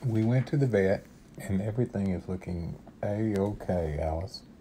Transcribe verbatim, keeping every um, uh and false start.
We went to the vet, and everything is looking a-okay, Alice.